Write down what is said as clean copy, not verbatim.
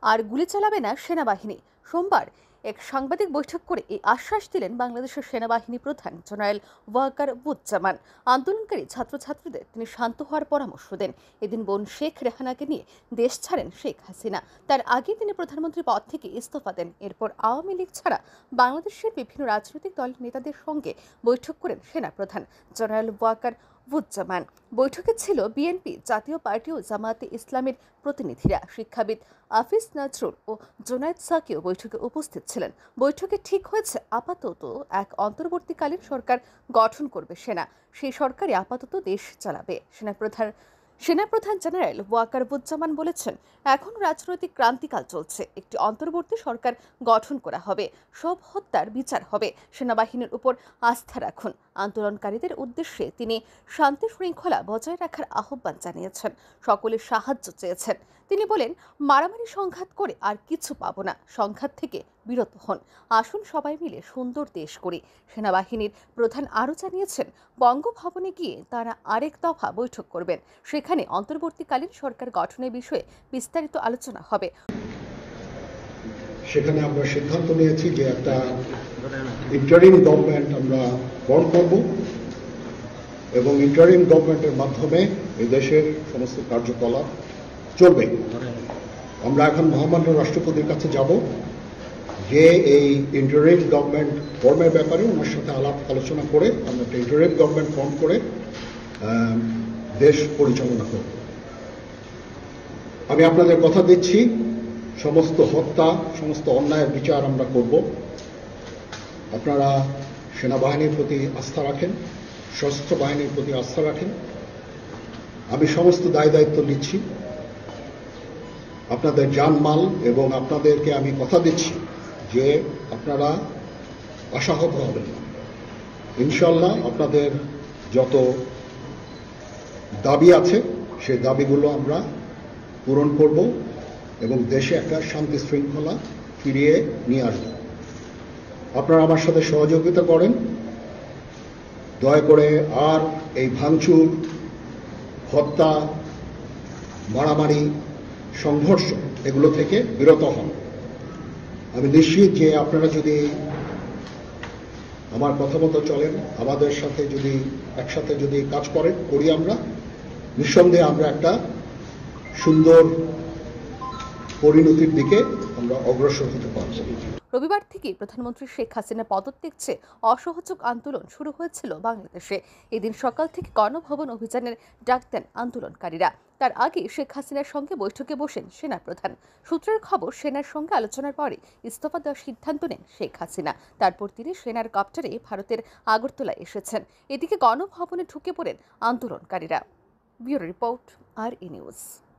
আর গুলি চালাবে না সেনাবাহিনী। সোমবার এক সাংবাদিক বৈঠক করে এই আশ্বাস দিলেন বাংলাদেশের সেনাবাহিনী প্রধান জেনারেল ওয়াকার বুজ্জামান। আন্দোলনকারী ছাত্রছাত্রীদের তিনি শান্ত হওয়ার পরামর্শ দেন। এদিন বোন শেখ রেহানাকে নিয়ে দেশ ছাড়েন শেখ হাসিনা। তার আগে তিনি প্রধানমন্ত্রী পদ থেকে ইস্তফা দেন। এরপর আওয়ামী লীগ ছাড়া বাংলাদেশের বিভিন্ন রাজনৈতিক দলের নেতাদের সঙ্গে বৈঠক করেন সেনাপ্রধান জেনারেল ওয়াকার বুজ্জামান। বৈঠকে ছিল বিএনপি, জাতীয় পার্টি ও জামায়াতে ইসলামের প্রতিনিধিরা। শিক্ষাবিদ আফিস নজরুল ও জোনায়েদ সাকিও বৈঠকে উপস্থিত ছিলেন। বৈঠকে ঠিক হয়েছে আপাতত এক অন্তর্বর্তীকালীন সরকার গঠন করবে সেনা। সেই সরকারই আপাতত দেশ চালাবে। সেনাপ্রধান জেনারেল ওয়াকার বুজ্জামান বলেছেন, এখন রাজনৈতিক ক্রান্তিকাল চলছে। একটি অন্তর্বর্তী সরকার গঠন করা হবে। সব হত্যার বিচার হবে। সেনাবাহিনীর উপর আস্থা রাখুন। আন্দোলনকারীদের উদ্দেশ্যে তিনি শান্তি শৃঙ্খলা বজায় রাখার আহ্বান জানিয়েছেন। সকলের সাহায্য চেয়েছেন। তিনি বলেন, মারামারি সংঘাত করে আর কিছু পাবো না। সংঘাত থেকে বিরত হন। আসুন সবাই মিলে সুন্দর দেশ করি। সেনাবাহিনীর প্রধান আরও জানিয়েছেন, বঙ্গভবনে গিয়ে তারা আরেক দফা বৈঠক করবেন। সেখানে অন্তর্বর্তীকালীন সরকার গঠনের বিষয়ে বিস্তারিত আলোচনা হবে। সেখানে আমরা সিদ্ধান্ত নিয়েছি যে একটা ইন্টারিম গভর্নমেন্ট আমরা ফর্ম করব এবং ইন্টারিম গভর্নমেন্টের মাধ্যমে এই দেশের সমস্ত কার্যকলাপ চলবে। আমরা এখন মহামান্য রাষ্ট্রপতির কাছে যাব যে এই ইন্টারিম গভর্নমেন্ট ফর্মের ব্যাপারে ওনার সাথে আলাপ আলোচনা করে আমরা একটা ইন্টারিম গভর্নমেন্ট ফর্ম করে দেশ পরিচালনা করব। আমি আপনাদের কথা দিচ্ছি, সমস্ত হত্যা, সমস্ত অন্যায়ের বিচার আমরা করব। আপনারা সেনাবাহিনীর প্রতি আস্থা রাখেন, সশস্ত্র বাহিনীর প্রতি আস্থা রাখেন। আমি সমস্ত দায় দায়িত্ব নিচ্ছি। আপনাদের জানমাল এবং আপনাদেরকে আমি কথা দিচ্ছি যে আপনারা আশাহত হবেন না। ইনশাল্লাহ আপনাদের যত দাবি আছে সেই দাবিগুলো আমরা পূরণ করব এবং দেশে একটা শান্তি শৃঙ্খলা ফিরিয়ে নিয়ে আসব। আপনারা আমার সাথে সহযোগিতা করেন। দয়া করে আর এই ভাঙচুর, হত্যা, মারামারি, সংঘর্ষ এগুলো থেকে বিরত হন। আমি নিশ্চিত যে আপনারা যদি আমার কথা মতো চলেন, আমাদের সাথে যদি একসাথে যদি কাজ করি আমরা, নিঃসন্দেহে আমরা একটা সুন্দর পরিণতির দিকে আমরা অগ্রসর হতে পারব। রবিবার থেকে প্রধানমন্ত্রী শেখ হাসিনা পদত্যাগ চেয়ে অসহযোগ আন্দোলন শুরু হয়েছিল বাংলাদেশে। এদিন সকাল থেকে গণভবন অভিযানের ডাক দেন আন্দোলনকারীরা। তার আগে শেখ হাসিনার সঙ্গে বৈঠকে বসেন সেনাপ্রধান। সূত্রের খবর, সেনার সঙ্গে আলোচনার পরে ইস্তফা দেওয়ার সিদ্ধান্ত নেন শেখ হাসিনা। তারপর তিনি সেনার কপ্টারে ভারতের আগরতলা এসেছেন। এদিকে গণভবনে ঢুকে পড়েন আন্দোলনকারীরা। Bureau report, RE news.